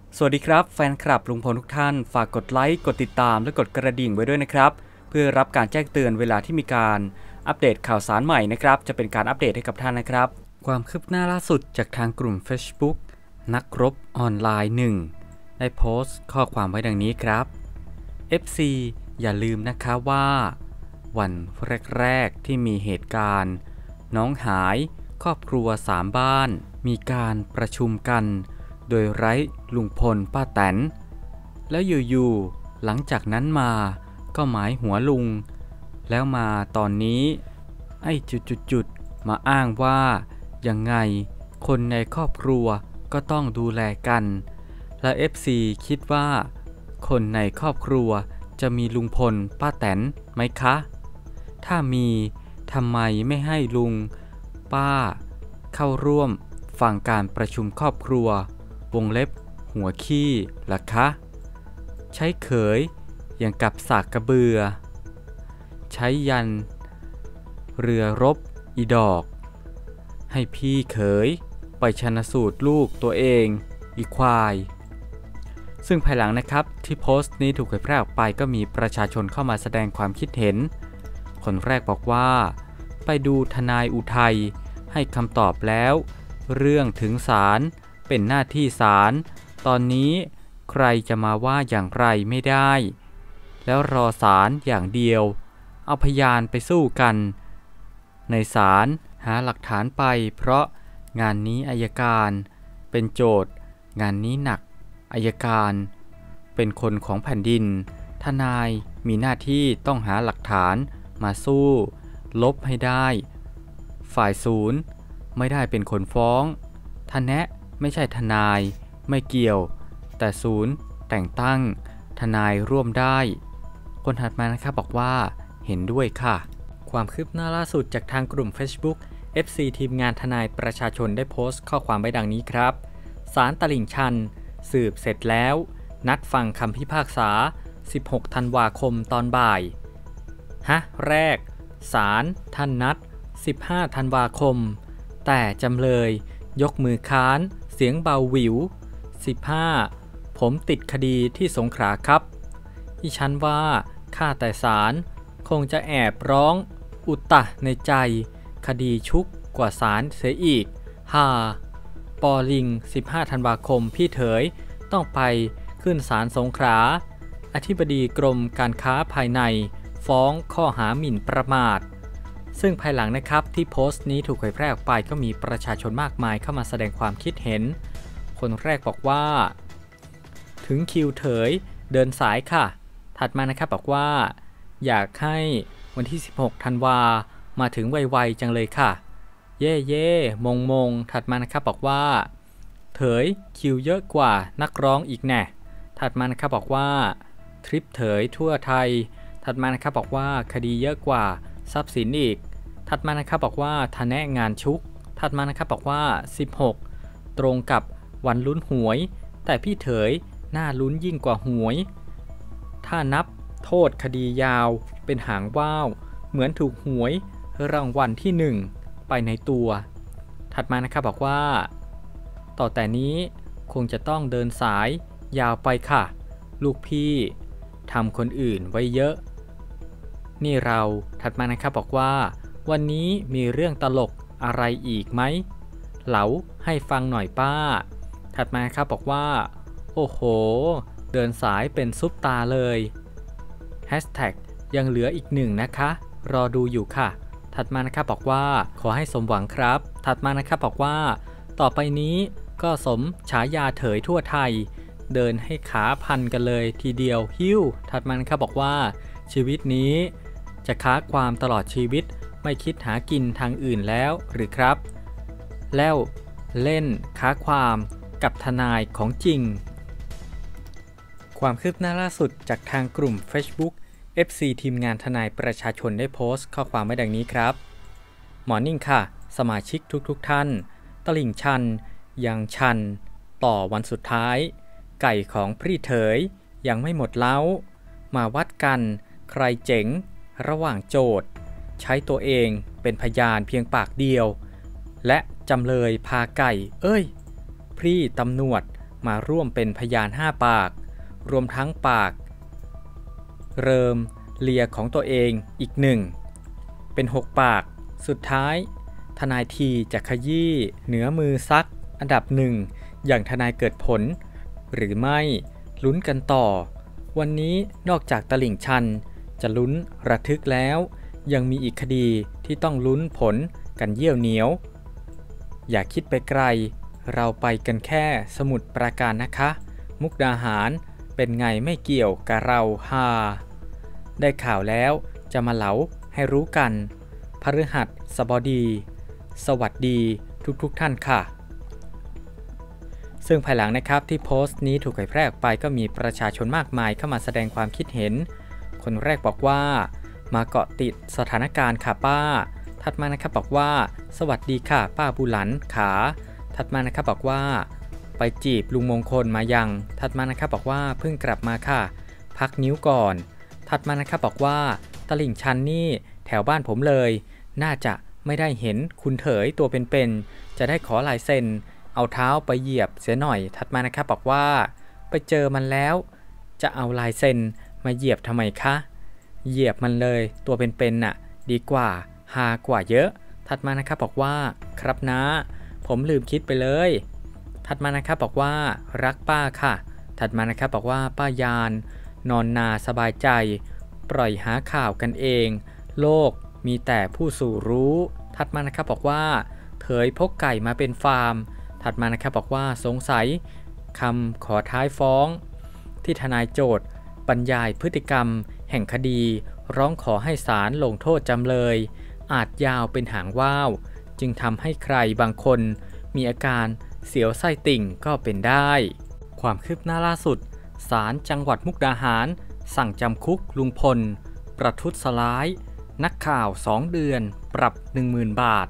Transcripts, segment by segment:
สวัสดีครับแฟนคลับลุงพลทุกท่านฝากกดไลค์กดติดตามและกดกระดิ่งไว้ด้วยนะครับเพื่อรับการแจ้งเตือนเวลาที่มีการอัปเดตข่าวสารใหม่นะครับจะเป็นการอัปเดตให้กับท่านนะครับความคืบหน้าล่าสุดจากทางกลุ่ม Facebook นักรบออนไลน์1ได้โพสต์ข้อความไว้ดังนี้ครับ FC อย่าลืมนะคะว่าวันแรกๆที่มีเหตุการณ์น้องหายครอบครัว3บ้านมีการประชุมกันโดยไร้ลุงพลป้าแตนแล้วอยู่ๆหลังจากนั้นมาก็หมายหัวลุงแล้วมาตอนนี้ไอ้จุดๆมาอ้างว่ายังไงคนในครอบครัวก็ต้องดูแลกันและ FC คิดว่าคนในครอบครัวจะมีลุงพลป้าแตนไหมคะถ้ามีทำไมไม่ให้ลุงป้าเข้าร่วมฟังการประชุมครอบครัววงเล็บหัวขี้ล่ะคะใช้เขยอย่างกับสากกระเบือใช้ยันเรือรบอีดอกให้พี่เขยไปชันสูตรลูกตัวเองอีควายซึ่งภายหลังนะครับที่โพสต์นี้ถูกเผยแพร่ออกไปก็มีประชาชนเข้ามาแสดงความคิดเห็นคนแรกบอกว่าไปดูทนายอุทัยให้คำตอบแล้วเรื่องถึงศาลเป็นหน้าที่ศาลตอนนี้ใครจะมาว่าอย่างไรไม่ได้แล้วรอศาลอย่างเดียวเอาพยานไปสู้กันในศาลหาหลักฐานไปเพราะงานนี้อัยการเป็นโจทย์งานนี้หนักอัยการเป็นคนของแผ่นดินทนายมีหน้าที่ต้องหาหลักฐานมาสู้ลบให้ได้ฝ่ายศูนย์ไม่ได้เป็นคนฟ้องทนแนะไม่ใช่ทนายไม่เกี่ยวแต่ศูนย์แต่งตั้งทนายร่วมได้คนถัดมานะครับบอกว่าเห็นด้วยค่ะความคืบหน้าล่าสุดจากทางกลุ่ม Facebook FC ทีมงานทนายประชาชนได้โพสต์ข้อความไว้ดังนี้ครับศาลตลิ่งชันสืบเสร็จแล้วนัดฟังคำพิพากษา16ธันวาคมตอนบ่ายแรกศาลท่านนัด15ธันวาคมแต่จำเลยยกมือค้านเสียงเบาหวิว15ผมติดคดีที่สงขลาครับอีฉันว่าข้าแต่ศาลคงจะแอบร้องอุตตะในใจคดีชุกกว่าศาลเสียอีกปอลิง15ธันวาคมพี่เถยต้องไปขึ้นศาลสงขลาอธิบดีกรมการค้าภายในฟ้องข้อหาหมิ่นประมาทซึ่งภายหลังนะครับที่โพสต์นี้ถูกเผยแพร่ออกไปก็มีประชาชนมากมายเข้ามาแสดงความคิดเห็นคนแรกบอกว่าถึงคิวเถยเดินสายค่ะถัดมานะครับบอกว่าอยากให้วันที่16ธันวามาถึงไวๆจังเลยค่ะเย่มงถัดมานะครับบอกว่าเถยคิวเยอะกว่านักร้องอีกแน่ถัดมานะครับบอกว่าทริปเถยทั่วไทยถัดมานะครับบอกว่าคดีเยอะกว่าทรัพย์สินอีกถัดมานะครับบอกว่าทนงานชุกถัดมานะครับบอกว่า16ตรงกับวันลุ้นหวยแต่พี่เถยน่าลุ้นยิ่งกว่าหวยถ้านับโทษคดียาวเป็นหางว่าวเหมือนถูกหวยรางวัลที่1ไปในตัวถัดมานะครับบอกว่าต่อแต่นี้คงจะต้องเดินสายยาวไปค่ะลูกพี่ทำคนอื่นไว้เยอะนี่เราถัดมานะครับบอกว่าวันนี้มีเรื่องตลกอะไรอีกไหมเหลาให้ฟังหน่อยป้าถัดมาครับบอกว่าโอ้โหเดินสายเป็นซุปตาเลยแฮชแท็กยังเหลืออีก1นะคะรอดูอยู่ค่ะถัดมานะครับบอกว่าขอให้สมหวังครับถัดมานะครับบอกว่าต่อไปนี้ก็สมฉายาเถยทั่วไทยเดินให้ขาพันกันเลยทีเดียวหิ้วถัดมานะครับบอกว่าชีวิตนี้จะค้าความตลอดชีวิตไม่คิดหากินทางอื่นแล้วหรือครับแล้วเล่นค้าความกับทนายของจริงความคืบหน้าล่าสุดจากทางกลุ่ม Facebook FC ทีมงานทนายประชาชนได้โพสต์ข้อความไว้ดังนี้ครับหมอนิ่งค่ะสมาชิกทุกท่านตลิ่งชันยังชันต่อวันสุดท้ายไก่ของพี่เถยยังไม่หมดเล้ามาวัดกันใครเจ๋งระหว่างโจทย์ใช้ตัวเองเป็นพยานเพียงปากเดียวและจำเลยพาไก่พี่ตำรวจมาร่วมเป็นพยาน5 ปากรวมทั้งปากเริมเลียของตัวเองอีก1เป็น6 ปากสุดท้ายทนายทีจะขยี้เหนือมือซักอันดับ1อย่างทนายเกิดผลหรือไม่ลุ้นกันต่อวันนี้นอกจากตลิ่งชันจะลุ้นระทึกแล้วยังมีอีกคดีที่ต้องลุ้นผลกันเยี่ยวเหนียวอย่าคิดไปไกลเราไปกันแค่สมุทรปราการนะคะมุกดาหารเป็นไงไม่เกี่ยวกับเราฮาได้ข่าวแล้วจะมาเล่าให้รู้กันพฤหัสบดีสวัสดีทุกท่านค่ะซึ่งภายหลังนะครับที่โพสต์นี้ถูกเผยแพร่ออกไปก็มีประชาชนมากมายเข้ามาแสดงความคิดเห็นคนแรกบอกว่ามาเกาะติดสถานการณ์ค่ะป้าถัดมานะครับบอกว่าสวัสดีค่ะป้าบุหลันขาถัดมานะครับบอกว่าไปจีบลุงมงคลมายังถัดมานะครับบอกว่าเพิ่งกลับมาค่ะพักนิ้วก่อนถัดมานะครับบอกว่าตลิ่งชันนี่แถวบ้านผมเลยน่าจะไม่ได้เห็นคุณเถยตัวเป็นๆจะได้ขอลายเซ็นเอาเท้าไปเหยียบเสียหน่อยถัดมานะครับบอกว่าไปเจอมันแล้วจะเอาลายเซ็นมาเหยียบทำไมคะเหยียบมันเลยตัวเป็นๆน่ะดีกว่าฮากว่าเยอะถัดมานะครับบอกว่าครับนะผมลืมคิดไปเลยถัดมานะครับบอกว่ารักป้าค่ะถัดมานะครับบอกว่าป้ายานนอนนาสบายใจปล่อยหาข่าวกันเองโลกมีแต่ผู้สู่รู้ถัดมานะครับบอกว่าเถยพกไก่มาเป็นฟาร์มถัดมานะครับบอกว่าสงสัยคำขอท้ายฟ้องที่ทนายโจทก์บรรยายพฤติกรรมแห่งคดีร้องขอให้ศาลลงโทษจำเลยอาจยาวเป็นหางว่าวจึงทำให้ใครบางคนมีอาการเสียวไส้ติ่งก็เป็นได้ความคืบหน้าล่าสุดศาลจังหวัดมุกดาหารสั่งจำคุกลุงพลประทุษร้ายนักข่าว2 เดือนปรับ 10,000 บาท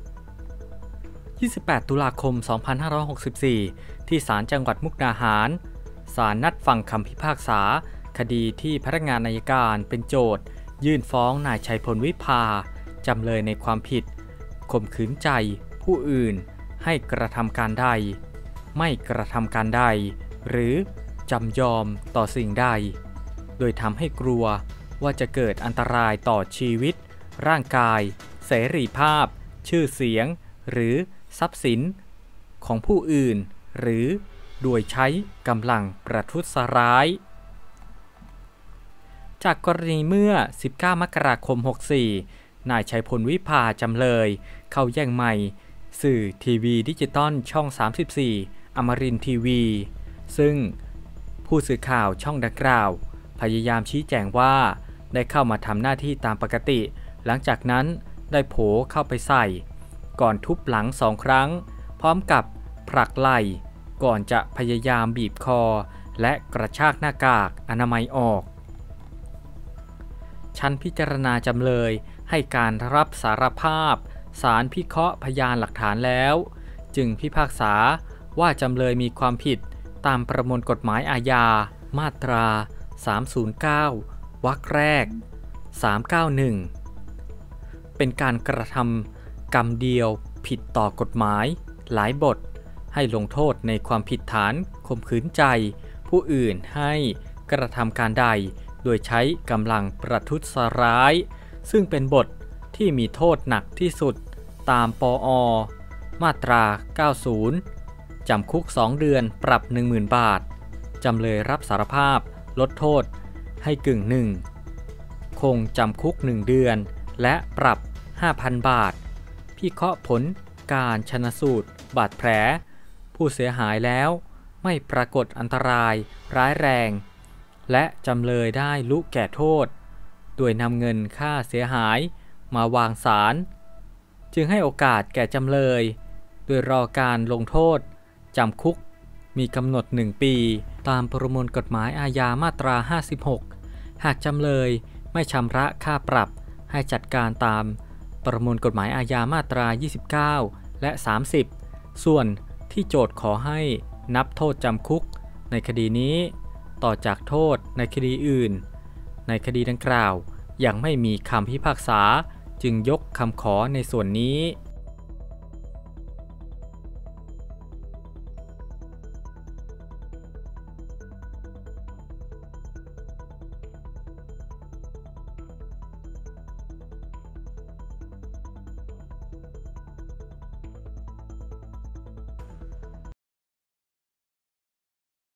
28 ตุลาคม 2564 ที่ศาลจังหวัดมุกดาหารศาลนัดฟังคำพิพากษาคดีที่พนักงานอัยการเป็นโจทก์ยื่นฟ้องนายชัยพลวิภาจำเลยในความผิดข่มขืนใจผู้อื่นให้กระทำการใดไม่กระทำการใดหรือจำยอมต่อสิ่งใดโดยทำให้กลัวว่าจะเกิดอันตรายต่อชีวิตร่างกายเสรีภาพชื่อเสียงหรือทรัพย์สินของผู้อื่นหรือโดยใช้กำลังประทุษร้ายจากกรณีเมื่อ 19 มกราคม 64 นายชัยพลวิภาจำเลยเข้าแย่งไมค์สื่อทีวีดิจิตอลช่อง 34 อมรินทร์ทีวีซึ่งผู้สื่อข่าวช่องดังกล่าวพยายามชี้แจงว่าได้เข้ามาทำหน้าที่ตามปกติหลังจากนั้นได้โผเข้าไปใส่ก่อนทุบหลัง2 ครั้งพร้อมกับผลักไหล่ก่อนจะพยายามบีบคอและกระชากหน้ากากอนามัยออกชั้นพิจารณาจำเลยให้การรับสารภาพศาลพิเคราะห์พยานหลักฐานแล้วจึงพิพากษาว่าจำเลยมีความผิดตามประมวลกฎหมายอาญามาตรา 309 วรรคแรก 391 เป็นการกระทำกรรมเดียวผิดต่อกฎหมายหลายบทให้ลงโทษในความผิดฐานข่มขืนใจผู้อื่นให้กระทำการใดโดยใช้กำลังประทุษร้ายซึ่งเป็นบทที่มีโทษหนักที่สุดตามปอ.มาตรา 90 จำคุก 2 เดือนปรับ 10,000 บาทจำเลยรับสารภาพลดโทษให้กึ่งหนึ่งคงจำคุก1 เดือนและปรับ 5,000 บาทพิเคราะห์ผลการชันสูตรบาดแผลผู้เสียหายแล้วไม่ปรากฏอันตรายร้ายแรงและจำเลยได้ลุแก่โทษโดยนำเงินค่าเสียหายมาวางศาลจึงให้โอกาสแก่จำเลยโดยรอการลงโทษจำคุกมีกำหนด1 ปีตามประมวลกฎหมายอาญามาตรา 56 หากจำเลยไม่ชำระค่าปรับให้จัดการตามประมวลกฎหมายอาญามาตรา 29 และ 30 ส่วนที่โจทก์ขอให้นับโทษจำคุกในคดีนี้ต่อจากโทษในคดีอื่นในคดีดังกล่าวยังไม่มีคำพิพากษาจึงยกคำขอในส่วนนี้